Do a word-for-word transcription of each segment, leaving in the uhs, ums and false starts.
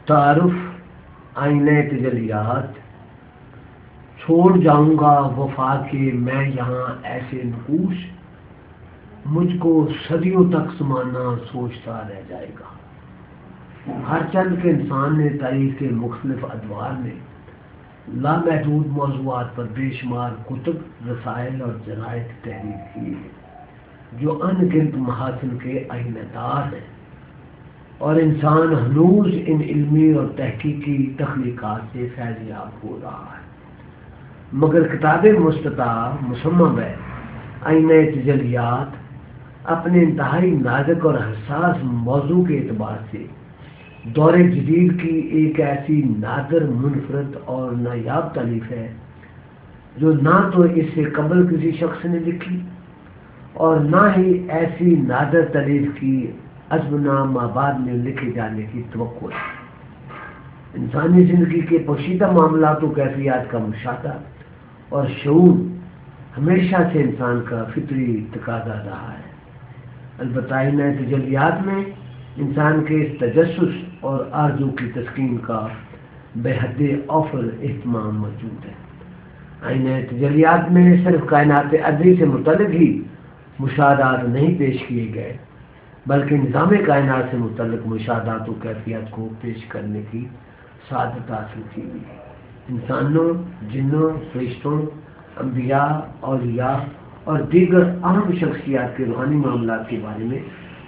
تعارف آئینہ تجلیات، چھوڑ جاؤں گا وفا کے میں یہاں ایسے نقوش، مجھ کو صدیوں تک زمانہ سوچتا رہ جائے گا۔ ہر چند کے انسان نے تاریخ کے مختلف ادوار میں لامحدود موضوعات پر بے شمار کتب، رسائل اور جرائد تحریر کی ہے جو ان گنت محاسن کے آئینہ دار ہیں، اور انسان ہنوز ان علمی اور تحقیقی تخلیقات سے فیض یاب ہو رہا ہے، مگر کتاب مستطاع مصمم ہے آئینہ تجلیات اپنے انتہائی نازک اور حساس موضوع کے اعتبار سے دور جدید کی ایک ایسی نادر، منفرد اور نایاب تالیف ہے جو نہ تو اس سے قبل کسی شخص نے لکھی اور نہ ہی ایسی نادر تالیف کی ازمنہ مابعد میں لکھے جانے کی توقع ہے۔ انسانی زندگی کے پوشیدہ معاملات و کیفیات کا مشاہدہ اور شعور ہمیشہ سے انسان کا فطری تقاضا رہا ہے۔ البتہ آئینہ تجلیات میں انسان کے اس تجسس اور آرزو کی تسکین کا بے حد اوفر اہتمام موجود ہے۔ آئینہ تجلیات میں صرف کائنات ارضی سے متعلق ہی مشاہدات نہیں پیش کیے گئے، بلکہ نظام کائنات سے متعلق مشاہدات و کیفیات کو پیش کرنے کی سعادت حاصل کی ہوئی ہے۔ انسانوں، جنوں، فرشتوں، انبیاء، اولیاء اور دیگر اہم شخصیات کے روحانی معاملات کے بارے میں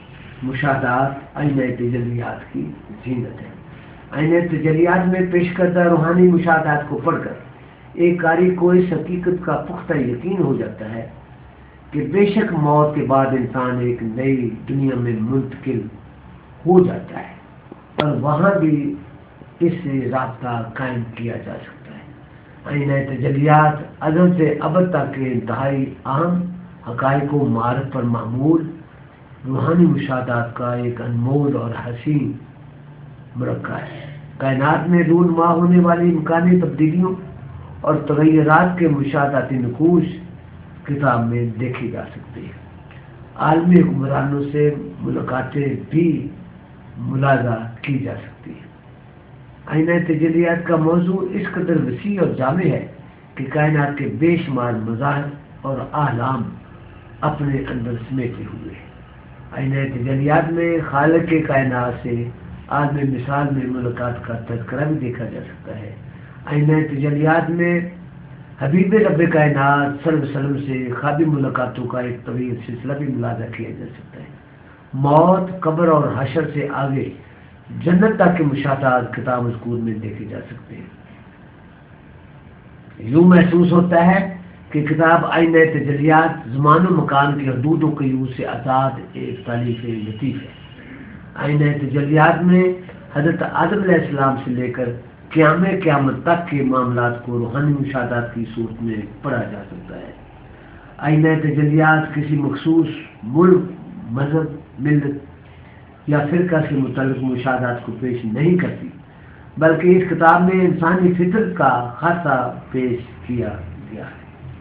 مشاہدات آئینہ تجلیات کی زینت ہے۔ آئینہ تجلیات میں پیش کردہ روحانی مشاہدات کو پڑھ کر ایک قاری کو اس حقیقت کا پختہ یقین ہو جاتا ہے کہ بے شک موت کے بعد انسان ایک نئی دنیا میں منتقل ہو جاتا ہے اور وہاں بھی اس سے رابطہ قائم کیا جا سکتا ہے۔ آئینہ تجلیات ازل سے ابد تک کے انتہائی اہم حقائق و معارف پر معمول روحانی مشاہدات کا ایک انمول اور حسین مرکہ ہے۔ کائنات میں رونما ہونے والی امکانی تبدیلیوں اور تغیرات کے مشاہداتی نقوش کتاب میں دیکھی جا سکتی ہیں۔ عالمی حکمرانوں سے ملاقاتیں بھی ملاحظہ کی جا سکتی ہیں۔ آئینہ تجلیات کا موضوع اس قدر وسیع اور جامع ہے کہ کائنات کے بے شمار مظاہر اور اعلام اپنے اندر سمیٹے ہوئے ہیں۔ آئینہ تجلیات میں خالق کے کائنات سے عالم مثال میں ملاقات کا تذکرہ بھی دیکھا جا سکتا ہے۔ آئینہ تجلیات میں حبیب رب کائنات صلی اللہ علیہ وسلم سے خوابی ملاقاتوں کا ایک طویل سلسلہ بھی ملاحظہ کیا جا سکتا ہے۔ موت، قبر اور حشر سے آگے جنت تک کے مشاہدات کتاب مذکور میں دیکھے جا سکتے ہیں۔ یوں محسوس ہوتا ہے کہ کتاب آئینہ تجلیات زمان و مکان کی حدود و قیود سے آزاد ایک تالیف لطیف ہے۔ آئینہ تجلیات میں حضرت آدم علیہ السلام سے لے کر قیام قیامت تک کے معاملات کو روحانی مشاہدات کی صورت میں پڑھا جا سکتا ہے۔ آئینہ تجلیات کسی مخصوص ملک، مذہب، ملت یا فرقہ سے متعلق مشاہدات کو پیش نہیں کرتی، بلکہ اس کتاب میں انسانی فطرت کا خاصہ پیش کیا گیا ہے۔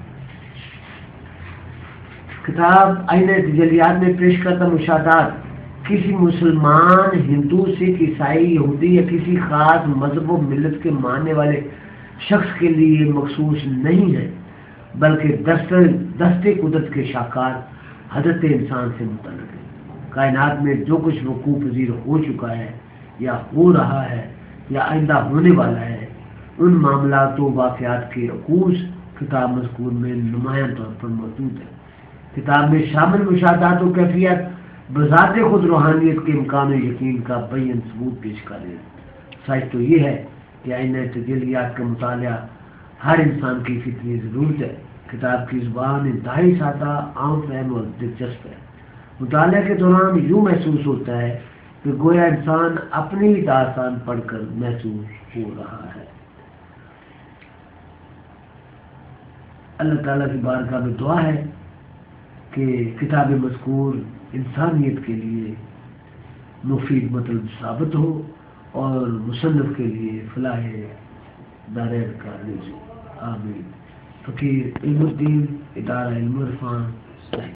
کتاب آئینہ تجلیات میں پیش کرتا مشاہدات کسی مسلمان، ہندو، سکھ، عیسائی، یہودی یا کسی خاص مذہب و ملت کے ماننے والے شخص کے لیے مخصوص نہیں ہے، بلکہ دست قدرت کے شاہکار حضرت انسان سے متعلق ہے۔ کائنات میں جو کچھ وقوع پذیر ہو چکا ہے یا ہو رہا ہے یا آئندہ ہونے والا ہے، ان معاملات و واقعات کے عکوس کتاب مذکور میں نمایاں طور پر موجود ہے۔ کتاب میں شامل مشاہدات و کیفیت بذات خود روحانیت کے امکان و یقین کا بین ثبوت پیش کر رہے ہیں۔ سچ تو یہ ہے کہ آئینہ تجلیات کا مطالعہ ہر انسان کی فطری ضرورت ہے۔ کتاب کی زبان انتہائی سادہ، عام فہم اور دلچسپ ہے۔ مطالعہ کے دوران یوں محسوس ہوتا ہے کہ گویا انسان اپنی داستان پڑھ کر محسوس ہو رہا ہے۔ اللہ تعالیٰ کی بارگاہ میں دعا ہے کہ کتاب مذکور انسانیت کے لیے مفید مطلب ثابت ہو اور مصنف کے لیے فلاح دارین کا رزق۔ آمین۔ فقیر علم الدین، ادارہ علم عرفان،